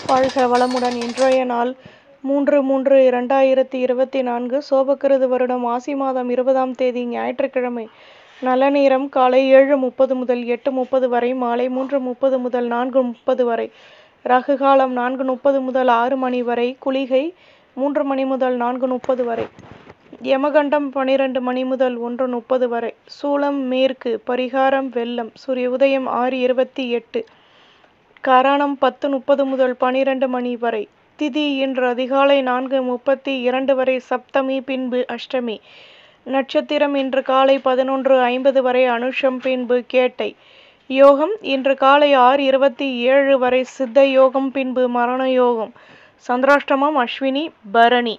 வாழ்க வளமுடன். இன்றைய நாள் 3/3/2024 சோபக்கிருது வருடம் ஆசி மாதம் 20ஆம் தேதி ஞாயிற்றுக்கிழமை. நல்ல நேரம் காலை 7:30 முதல் 8:30 வரை, மாலை 3:30 முதல் 4:30 வரை. ராகு காலம் 4:30 முதல் 6 மணி வரை, குளிகை 3 மணி முதல் 4:30 வரை, யமகண்டம் 12 மணி முதல் 1:30 வரை. சூலம் மேற்கு, பரிகாரம் வெள்ளம். சூரிய உதயம் 6:28, கரணம் 10:30 முதல் 12 மணி வரை. திதி இன்று அதிகாலை 4:32 வரை சப்தமி, பின்பு அஷ்டமி. நட்சத்திரம் இன்று காலை 11:50 வரை அனுஷம், பின்பு கேட்டை. யோகம் இன்று காலை 6:27 வரை சித்த யோகம், பின்பு மரண யோகம். சந்திராஷ்டமம் அஸ்வினி பரணி.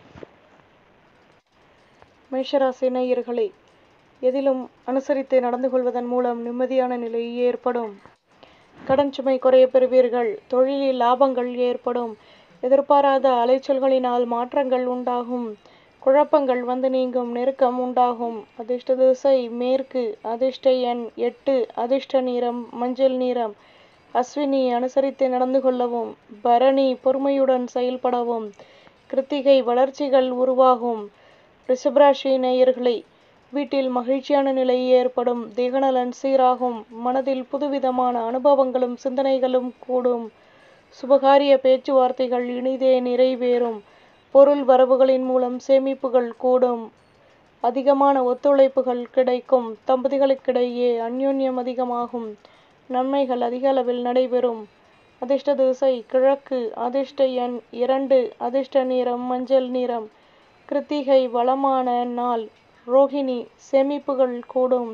மேஷராசி நேயர்களே, எதிலும் அனுசரித்து நடந்து கொள்வதன் மூலம் நிம்மதியான நிலை ஏற்படும். கடன் சுமை குறைய பெறுவீர்கள். தொழிலில் லாபங்கள் ஏற்படும். எதிர்பாராத அலைச்சல்களினால் மாற்றங்கள் உண்டாகும். குழப்பங்கள் வந்து நீங்கும். நெருக்கம் உண்டாகும். அதிர்ஷ்ட திசை மேற்கு. அதிர்ஷ்ட எண் 8. அதிர்ஷ்ட நிறம் மஞ்சள் நிறம். அஸ்வினி அனுசரித்து நடந்து கொள்ளவும். பரணி பொறுமையுடன் செயல்படவும். கிருத்திகை வளர்ச்சிகள் உருவாகும். ரிஷபராசி நேயர்களே, வீட்டில் மகிழ்ச்சியான நிலை ஏற்படும். தேகநலன் சீராகும். மனதில் புதுவிதமான அனுபவங்களும் சிந்தனைகளும் கூடும். சுபகாரிய பேச்சுவார்த்தைகள் இனிதே நிறைவேறும். பொருள் வரவுகளின் மூலம் சேமிப்புகள் கூடும். அதிகமான ஒத்துழைப்புகள் கிடைக்கும். தம்பதிகளுக்கிடையே அந்யோன்யம் அதிகமாகும். நன்மைகள் அதிக அளவில் நடைபெறும். அதிர்ஷ்ட திசை கிழக்கு. அதிர்ஷ்ட எண் 2. அதிர்ஷ்ட நிறம் மஞ்சள் நிறம். கிருத்திகை வளமான நாள். ரோகிணி சேமிப்புகள் கூடும்.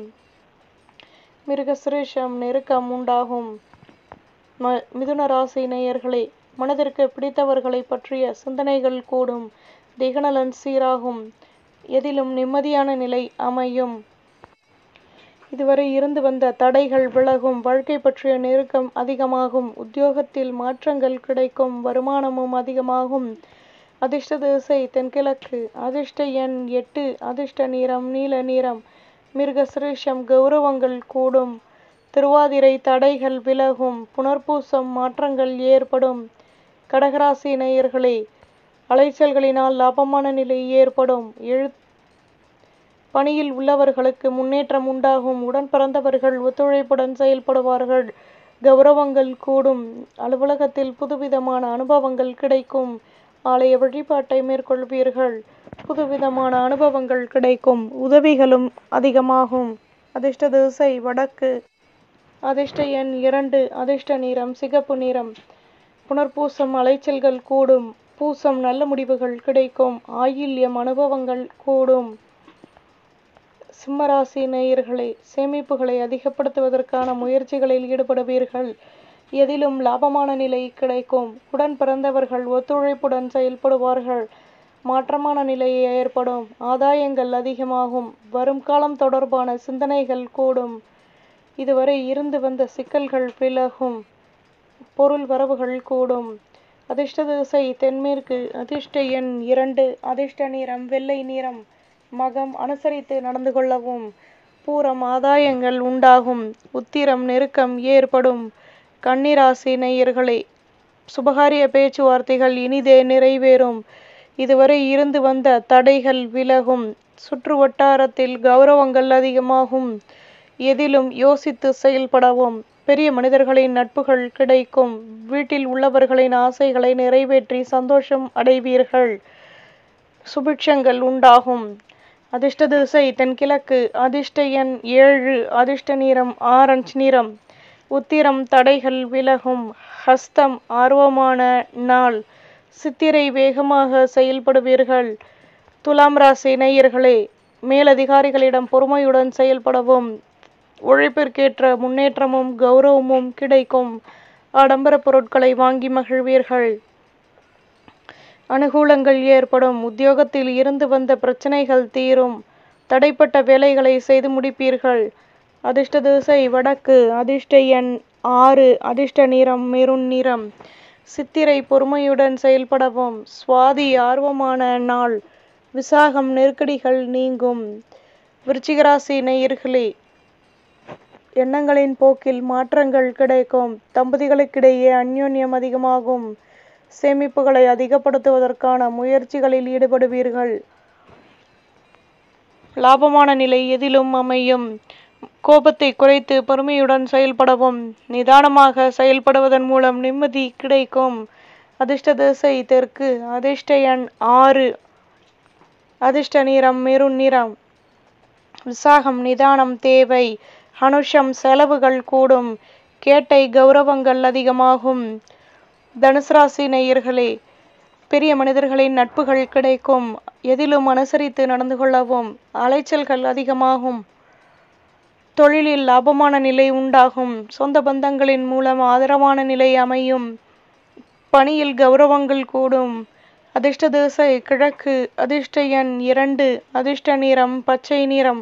மிருகசிரேஷம் நெருக்கம் உண்டாகும். மிதுன ராசி நேயர்களே, மனதிற்கு பிடித்தவர்களை பற்றிய சிந்தனைகள் கூடும். தேகநலன் சீராகும். எதிலும் நிம்மதியான நிலை அமையும். இதுவரை இருந்து வந்த தடைகள் விலகும். வாழ்க்கை பற்றிய நெருக்கம் அதிகமாகும். உத்தியோகத்தில் மாற்றங்கள் கிடைக்கும். வருமானமும் அதிகமாகும். அதிர்ஷ்ட திசை தென்கிழக்கு. அதிர்ஷ்ட எண் 8. அதிர்ஷ்ட நிறம் நீல நிறம். மிருகசிரேஷம் கௌரவங்கள் கூடும். திருவாதிரை தடைகள் விலகும். புனர்பூசம் மாற்றங்கள் ஏற்படும். கடகராசி நேயர்களே, அலைச்சல்களினால் லாபமான நிலை ஏற்படும். பணியில் உள்ளவர்களுக்கு முன்னேற்றம் உண்டாகும். உடன் பிறந்தவர்கள் ஒத்துழைப்புடன் செயல்படுவார்கள். கௌரவங்கள் கூடும். அலுவலகத்தில் புதுவிதமான அனுபவங்கள் கிடைக்கும். ஆலய வழிபாட்டை மேற்கொள்வீர்கள். புதுவிதமான அனுபவங்கள் கிடைக்கும். உதவிகளும் அதிகமாகும். அதிர்ஷ்ட திசை வடக்கு. அதிர்ஷ்ட எண் 2. அதிர்ஷ்ட நிறம் சிகப்பு நிறம். புனர்பூசம் அலைச்சல்கள் கூடும். பூசம் நல்ல முடிவுகள் கிடைக்கும். ஆயில்யம் அனுபவங்கள் கூடும். சிம்மராசி நேயர்களே, சேமிப்புகளை அதிகப்படுத்துவதற்கான முயற்சிகளில் ஈடுபடுவீர்கள். எதிலும் லாபமான நிலை கிடைக்கும். உடன் பிறந்தவர்கள் ஒத்துழைப்புடன் செயல்படுவார்கள். மாற்றமான நிலை ஏற்படும். ஆதாயங்கள் அதிகமாகும். வரும் காலம் தொடர்பான சிந்தனைகள் கூடும். இதுவரை இருந்து வந்த சிக்கல்கள் விலகும். பொருள் வரவுகள் கூடும். அதிர்ஷ்ட திசை தென்மேற்கு. அதிர்ஷ்ட எண் 2. அதிர்ஷ்ட நிறம் வெள்ளை நிறம். மகம் அனுசரித்து நடந்து கொள்ளவும். பூரம் ஆதாயங்கள் உண்டாகும். உத்திரம் நெருக்கம் ஏற்படும். கன்னிராசி நேயர்களே, சுபகாரிய பேச்சுவார்த்தைகள் இனிதே நிறைவேறும். இதுவரை இருந்து வந்த தடைகள் விலகும். சுற்று வட்டாரத்தில் கௌரவங்கள் அதிகமாகும். எதிலும் யோசித்து செயல்படவும். பெரிய மனிதர்களின் நட்புகள் கிடைக்கும். வீட்டில் உள்ளவர்களின் ஆசைகளை நிறைவேற்றி சந்தோஷம் அடைவீர்கள். சுபிட்சங்கள் உண்டாகும். அதிர்ஷ்ட திசை தென்கிழக்கு. அதிர்ஷ்ட எண் 7. அதிர்ஷ்ட நிறம் ஆரஞ்சு நிறம். உத்திரம் தடைகள் விலகும். ஹஸ்தம் ஆர்வமான நாள். சித்திரை வேகமாக செயல்படுவீர்கள். துலாம் ராசி நேயர்களே, மேலதிகாரிகளிடம் பொறுமையுடன் செயல்படவும். உழைப்பிற்கேற்ற முன்னேற்றமும் கௌரவமும் கிடைக்கும். ஆடம்பர பொருட்களை வாங்கி மகிழ்வீர்கள். அனுகூலங்கள் ஏற்படும். உத்தியோகத்தில் இருந்து வந்த பிரச்சனைகள் தீரும். தடைப்பட்ட வேலைகளை செய்து முடிப்பீர்கள். அதிர்ஷ்ட திசை வடக்கு. அதிர்ஷ்ட எண் 6. அதிர்ஷ்ட நிறம் மெரூன் நிறம். சித்திரை பொறுமையுடன் செயல்படவும். சுவாதி ஆர்வமான நாள். விசாகம் நெருக்கடிகள் நீங்கும். விருச்சிகராசி நேயர்களே, எண்ணங்களின் போக்கில் மாற்றங்கள் கிடைக்கும். தம்பதிகளுக்கிடையே அந்யோன்யம் அதிகமாகும். சேமிப்புகளை அதிகப்படுத்துவதற்கான முயற்சிகளில் ஈடுபடுவீர்கள். லாபமான நிலை எதிலும் அமையும். கோபத்தை குறைத்து பொறுமையுடன் செயல்படவும் நிதானமாக செயல்படுவதன் மூலம் நிம்மதி கிடைக்கும். அதிர்ஷ்ட திசை தெற்கு. அதிர்ஷ்ட எண் 6. அதிர்ஷ்ட நிறம் மெரூன் நிறம். விசாகம் நிதானம் தேவை. அனுஷம் செலவுகள் கூடும். கேட்டை கௌரவங்கள் அதிகமாகும். தனுசு ராசி நேயர்களே, பெரிய மனிதர்களின் நட்புகள் கிடைக்கும். எதிலும் அனுசரித்து நடந்து கொள்ளவும். அலைச்சல்கள் அதிகமாகும். தொழிலில் லாபமான நிலை உண்டாகும். சொந்த பந்தங்களின் மூலம் ஆதரவான நிலை அமையும். பணியில் கௌரவங்கள் கூடும். அதிர்ஷ்ட திசை கிழக்கு. அதிர்ஷ்ட எண் 2. அதிர்ஷ்ட நிறம் பச்சை நிறம்.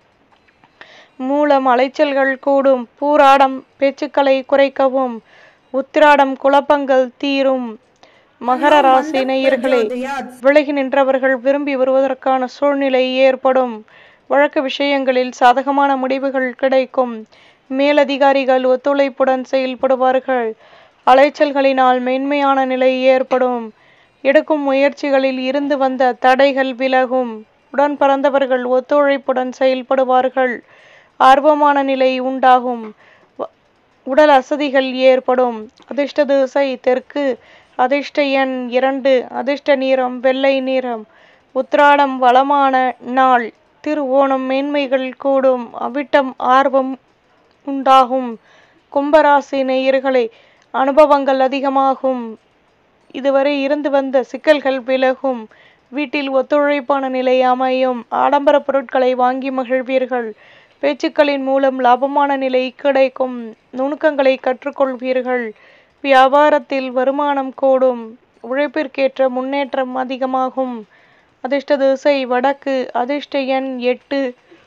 மூலம் அலைச்சல்கள் கூடும். பூராடம் பேச்சுக்களை குறைக்கவும். உத்திராடம் குழப்பங்கள் தீரும். மகர ராசி நேயர்களே, விலகி நின்றவர்கள் விரும்பி வருவதற்கான சூழ்நிலை ஏற்படும். வழக்கு விஷயங்களில் சாதகமான முடிவுகள் கிடைக்கும். மேலதிகாரிகள் ஒத்துழைப்புடன் செயல்படுவார்கள். அலைச்சல்களினால் மென்மையான நிலை ஏற்படும். எடுக்கும் முயற்சிகளில் இருந்து வந்த தடைகள் விலகும். உடன் பிறந்தவர்கள் ஒத்துழைப்புடன் செயல்படுவார்கள். ஆர்வமான நிலை உண்டாகும். உடல் அசதிகள் ஏற்படும். அதிர்ஷ்ட திசை தெற்கு. அதிர்ஷ்ட எண் 2. அதிர்ஷ்ட நிறம் வெள்ளை நிறம். உத்திராடம் வளமான நாள். திருவோணம் மேன்மைகள் கூடும். அவிட்டம் ஆர்வம் உண்டாகும். கும்பராசி நேயர்களே, அனுபவங்கள் அதிகமாகும். இதுவரை இருந்து வந்த சிக்கல்கள் விலகும். வீட்டில் ஒத்துழைப்பான நிலை அமையும். ஆடம்பர பொருட்களை வாங்கி மகிழ்வீர்கள். பேச்சுக்களின் மூலம் லாபமான நிலை கிடைக்கும். நுணுக்கங்களை கற்றுக்கொள்வீர்கள். வியாபாரத்தில் வருமானம் கூடும். உழைப்பிற்கேற்ற முன்னேற்றம் அதிகமாகும். அதிர்ஷ்ட திசை வடக்கு. அதிர்ஷ்ட எண் 8.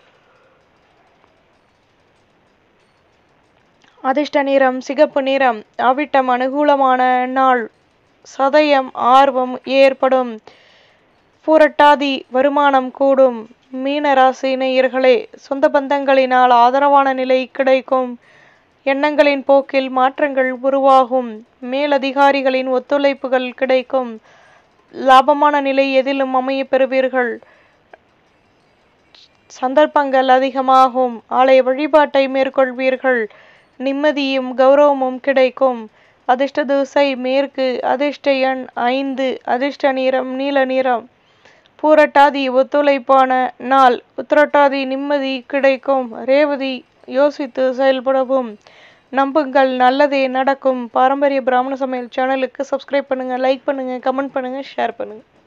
அதிர்ஷ்ட நிறம் சிகப்பு நிறம். அவிட்டம் அனுகூலமான நாள். சதயம் ஆர்வம் ஏற்படும். பூரட்டாதி வருமானம் கூடும். மீன ராசி நேயர்களே, சொந்த பந்தங்களினால் ஆதரவான நிலை கிடைக்கும். எண்ணங்களின் போக்கில் மாற்றங்கள் உருவாகும். மேலதிகாரிகளின் ஒத்துழைப்புகள் கிடைக்கும். லாபமான நிலை எதிலும் அமைய பெறுவீர்கள். சந்தர்ப்பங்கள் அதிகமாகும். ஆலய வழிபாட்டை மேற்கொள்வீர்கள். நிம்மதியும் கௌரவமும் கிடைக்கும். அதிர்ஷ்ட திசை மேற்கு. அதிர்ஷ்ட எண் 5. அதிர்ஷ்ட நிறம் நீல நிறம். பூரட்டாதி ஒத்துழைப்பான நாள். உத்திரட்டாதி நிம்மதி கிடைக்கும். ரேவதி யோசித்து செயல்படவும். நம்புங்கள், நல்லதே நடக்கும். பாரம்பரிய பிராமண சமையல் சேனலுக்கு சப்ஸ்கிரைப் பண்ணுங்க, லைக் பண்ணுங்க, கமெண்ட் பண்ணுங்க, ஷேர் பண்ணுங்க.